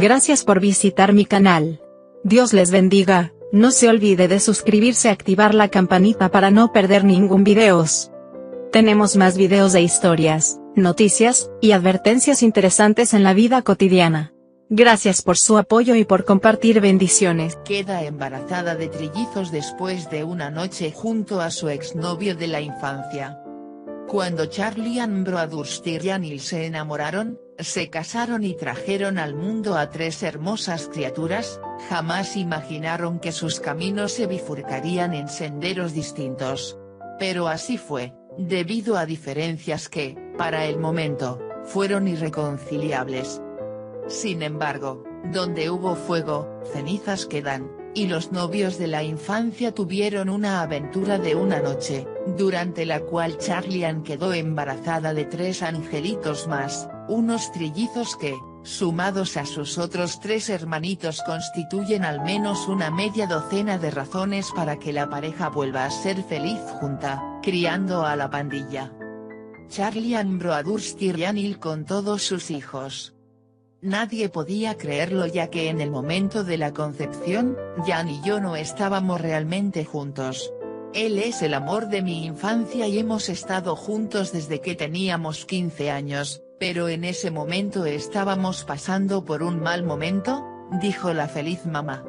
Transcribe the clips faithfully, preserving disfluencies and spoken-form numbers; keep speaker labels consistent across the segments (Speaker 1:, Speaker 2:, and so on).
Speaker 1: Gracias por visitar mi canal. Dios les bendiga, no se olvide de suscribirse y activar la campanita para no perder ningún videos. Tenemos más videos de historias, noticias, y advertencias interesantes en la vida cotidiana. Gracias por su apoyo y por compartir. Bendiciones.
Speaker 2: Queda embarazada de trillizos después de una noche junto a su exnovio de la infancia. Cuando Charlie Ambrose y Ryan se enamoraron, se casaron y trajeron al mundo a tres hermosas criaturas, jamás imaginaron que sus caminos se bifurcarían en senderos distintos. Pero así fue, debido a diferencias que, para el momento, fueron irreconciliables. Sin embargo, donde hubo fuego, cenizas quedan, y los novios de la infancia tuvieron una aventura de una noche, durante la cual Charlie Ann quedó embarazada de tres angelitos más, unos trillizos que, sumados a sus otros tres hermanitos, constituyen al menos una media docena de razones para que la pareja vuelva a ser feliz junta, criando a la pandilla. Charlie Ambrose y Ryan Hill con todos sus hijos. Nadie podía creerlo, ya que en el momento de la concepción, Jan y yo no estábamos realmente juntos. Él es el amor de mi infancia y hemos estado juntos desde que teníamos quince años, pero en ese momento estábamos pasando por un mal momento, dijo la feliz mamá.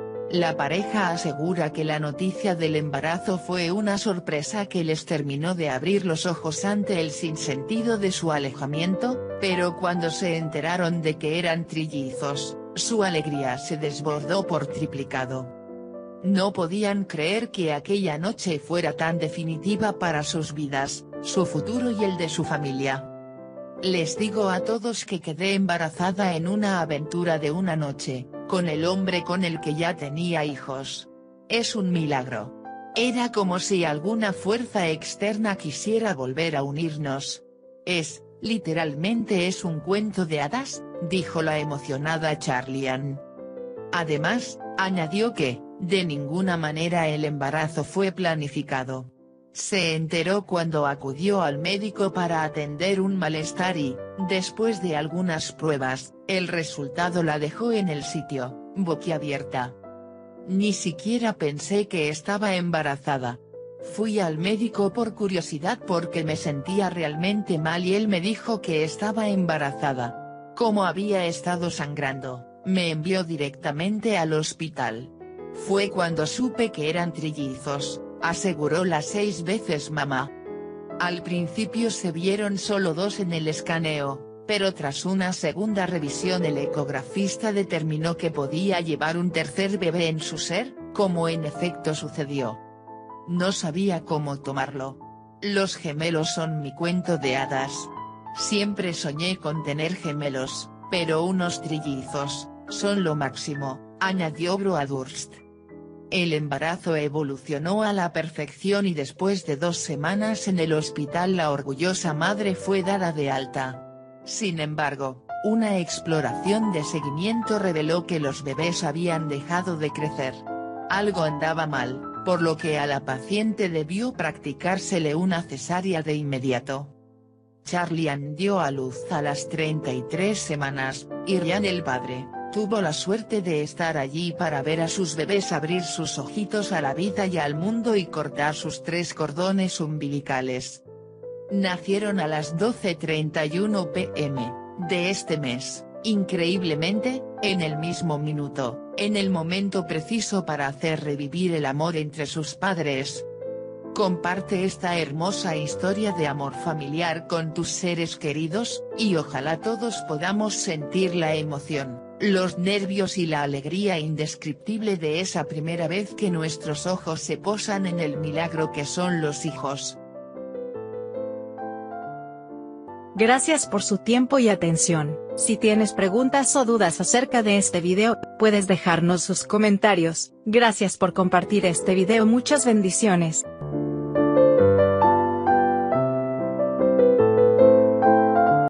Speaker 2: La pareja asegura que la noticia del embarazo fue una sorpresa que les terminó de abrir los ojos ante el sinsentido de su alejamiento, pero cuando se enteraron de que eran trillizos, su alegría se desbordó por triplicado. No podían creer que aquella noche fuera tan definitiva para sus vidas, su futuro y el de su familia. Les digo a todos que quedé embarazada en una aventura de una noche, con el hombre con el que ya tenía hijos. Es un milagro. Era como si alguna fuerza externa quisiera volver a unirnos. Es, literalmente es un cuento de hadas, dijo la emocionada Charlie Ann. Además, añadió que, de ninguna manera el embarazo fue planificado. Se enteró cuando acudió al médico para atender un malestar y, después de algunas pruebas, el resultado la dejó en el sitio, boquiabierta. Ni siquiera pensé que estaba embarazada. Fui al médico por curiosidad porque me sentía realmente mal y él me dijo que estaba embarazada. Como había estado sangrando, me envió directamente al hospital. Fue cuando supe que eran trillizos, aseguró la seis veces mamá. Al principio se vieron solo dos en el escaneo, pero tras una segunda revisión el ecografista determinó que podía llevar un tercer bebé en su ser, como en efecto sucedió. No sabía cómo tomarlo. Los gemelos son mi cuento de hadas. Siempre soñé con tener gemelos, pero unos trillizos, son lo máximo, añadió Broadhurst. El embarazo evolucionó a la perfección y después de dos semanas en el hospital la orgullosa madre fue dada de alta. Sin embargo, una exploración de seguimiento reveló que los bebés habían dejado de crecer. Algo andaba mal, por lo que a la paciente debió practicársele una cesárea de inmediato. Charlie Ann dio a luz a las treinta y tres semanas, y Ryan el padre, tuvo la suerte de estar allí para ver a sus bebés abrir sus ojitos a la vida y al mundo y cortar sus tres cordones umbilicales. Nacieron a las doce treinta y uno pm, de este mes, increíblemente, en el mismo minuto, en el momento preciso para hacer revivir el amor entre sus padres. Comparte esta hermosa historia de amor familiar con tus seres queridos, y ojalá todos podamos sentir la emoción, los nervios y la alegría indescriptible de esa primera vez que nuestros ojos se posan en el milagro que son los hijos.
Speaker 1: Gracias por su tiempo y atención. Si tienes preguntas o dudas acerca de este video, puedes dejarnos sus comentarios. Gracias por compartir este video. Muchas bendiciones.